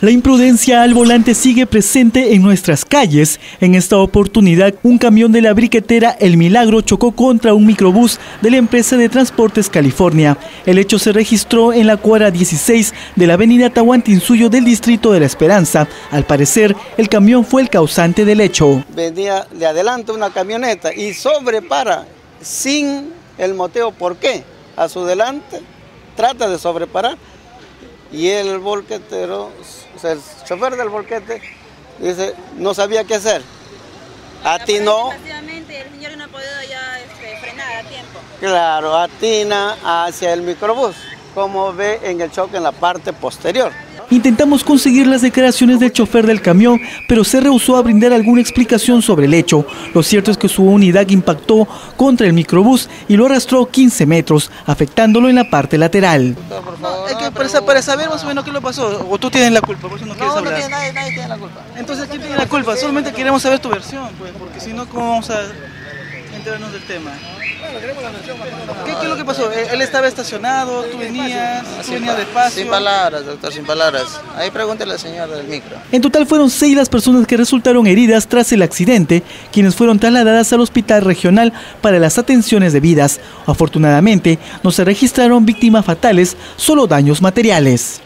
La imprudencia al volante sigue presente en nuestras calles. En esta oportunidad, un camión de la briquetera El Milagro chocó contra un microbús de la empresa de Transportes California. El hecho se registró en la cuadra 16 de la avenida Tahuantinsuyo del distrito de La Esperanza. Al parecer, el camión fue el causante del hecho. Venía de adelante una camioneta y sobrepara sin el motivo por qué. A su delante trata de sobreparar y el volquetero, o sea, el chofer del volquete, dice, no sabía qué hacer. Atinó. El señor no ha podido ya frenar a tiempo. Claro, atina hacia el microbús, como ve en el choque en la parte posterior. Intentamos conseguir las declaraciones del chofer del camión, pero se rehusó a brindar alguna explicación sobre el hecho. Lo cierto es que su unidad impactó contra el microbús y lo arrastró 15 metros, afectándolo en la parte lateral. Es que para saber más o menos qué le pasó, o tú tienes la culpa, por eso no quieres hablar. No, nadie tiene la culpa. Entonces, ¿quién tiene la culpa? Solamente queremos saber tu versión, pues, porque si no, ¿cómo vamos a enterarnos del tema? ¿Qué es lo que pasó? ¿Él estaba estacionado? ¿Tú venías despacio? Sin palabras, doctor, sin palabras. Ahí pregúntale al señor del micro. En total fueron 6 las personas que resultaron heridas tras el accidente, quienes fueron trasladadas al hospital regional para las atenciones debidas. Afortunadamente, no se registraron víctimas fatales, solo daños materiales.